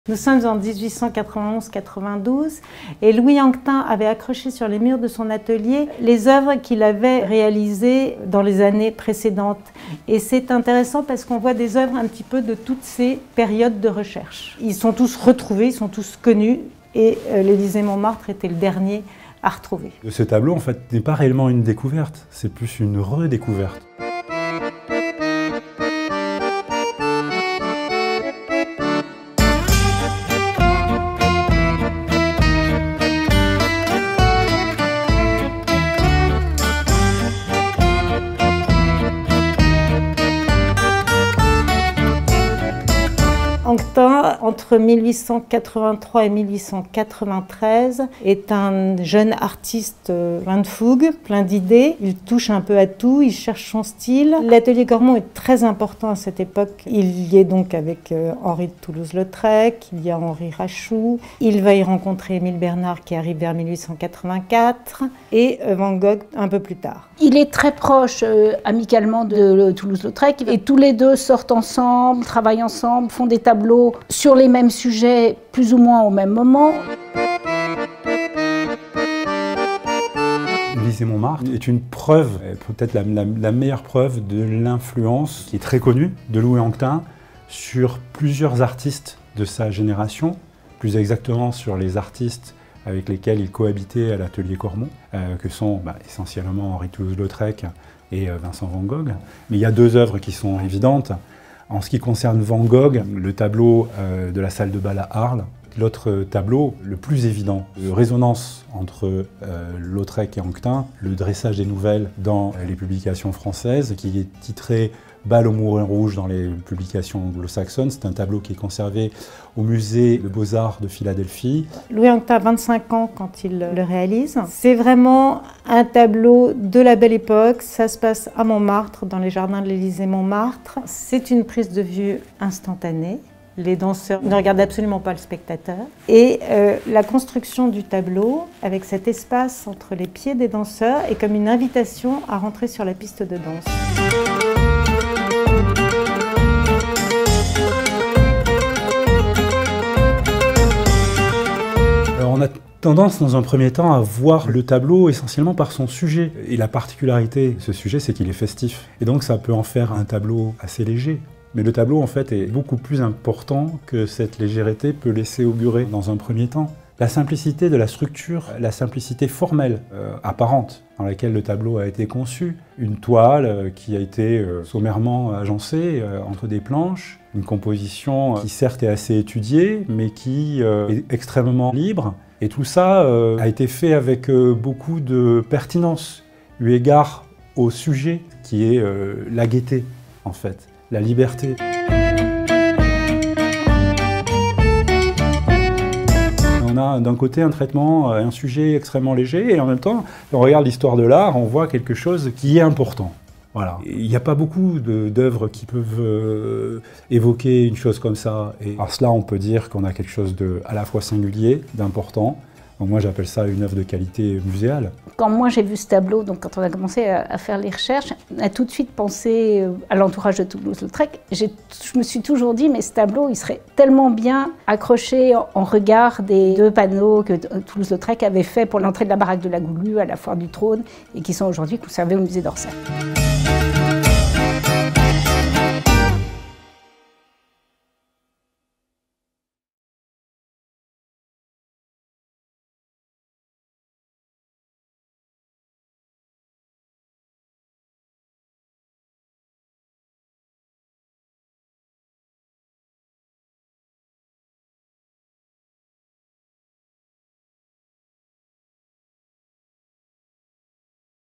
Nous sommes en 1891-92 et Louis Anquetin avait accroché sur les murs de son atelier les œuvres qu'il avait réalisées dans les années précédentes. Et c'est intéressant parce qu'on voit des œuvres un petit peu de toutes ces périodes de recherche. Ils sont tous retrouvés, ils sont tous connus et l'Élysée-Montmartre était le dernier à retrouver. Ce tableau en fait n'est pas réellement une découverte, c'est plus une redécouverte. Anquetin, entre 1883 et 1893, est un jeune artiste plein de fougue, plein d'idées. Il touche un peu à tout, il cherche son style. L'atelier Cormon est très important à cette époque. Il y est donc avec Henri de Toulouse-Lautrec, il y a Henri Rachoux. Il va y rencontrer Émile Bernard qui arrive vers 1884 et Van Gogh un peu plus tard. Il est très proche amicalement de Toulouse-Lautrec et tous les deux sortent ensemble, travaillent ensemble, font des tableaux sur les mêmes sujets, plus ou moins au même moment. L'Élysée-Montmartre est une preuve, peut-être la meilleure preuve de l'influence qui est très connue de Louis Anquetin sur plusieurs artistes de sa génération, plus exactement sur les artistes avec lesquels il cohabitait à l'atelier Cormon, que sont essentiellement Henri Toulouse-Lautrec et Vincent Van Gogh. Mais il y a deux œuvres qui sont évidentes. En ce qui concerne Van Gogh, le tableau de la salle de bal à Arles, l'autre tableau, le plus évident, de résonance entre Lautrec et Anquetin, le dressage des nouvelles dans les publications françaises, qui est titré « Bal au Moulin Rouge » dans les publications anglo-saxonnes. C'est un tableau qui est conservé au musée de Beaux-Arts de Philadelphie. Louis Anquetin a 25 ans quand il le réalise. C'est vraiment un tableau de la belle époque. Ça se passe à Montmartre, dans les jardins de l'Élysée-Montmartre. C'est une prise de vue instantanée. Les danseurs ne regardent absolument pas le spectateur. Et la construction du tableau, avec cet espace entre les pieds des danseurs, est comme une invitation à rentrer sur la piste de danse. Alors on a tendance dans un premier temps à voir le tableau essentiellement par son sujet. Et la particularité de ce sujet, c'est qu'il est festif. Et donc ça peut en faire un tableau assez léger. Mais le tableau, en fait, est beaucoup plus important que cette légèreté peut laisser augurer dans un premier temps. La simplicité de la structure, la simplicité formelle, apparente, dans laquelle le tableau a été conçu. Une toile qui a été sommairement agencée entre des planches, une composition qui certes est assez étudiée, mais qui est extrêmement libre. Et tout ça a été fait avec beaucoup de pertinence, eu égard au sujet qui est la gaieté, en fait. La liberté. On a d'un côté un traitement, un sujet extrêmement léger, et en même temps, quand on regarde l'histoire de l'art, on voit quelque chose qui est important. Voilà. Il n'y a pas beaucoup d'œuvres qui peuvent évoquer une chose comme ça. Et par cela, on peut dire qu'on a quelque chose de à la fois singulier, d'important. Donc moi, j'appelle ça une œuvre de qualité muséale. Quand moi j'ai vu ce tableau, donc quand on a commencé à faire les recherches, on a tout de suite pensé à l'entourage de Toulouse-Lautrec. Je me suis toujours dit, mais ce tableau, il serait tellement bien accroché en regard des deux panneaux que Toulouse-Lautrec avait fait pour l'entrée de la baraque de la Goulue à la Foire du Trône et qui sont aujourd'hui conservés au musée d'Orsay.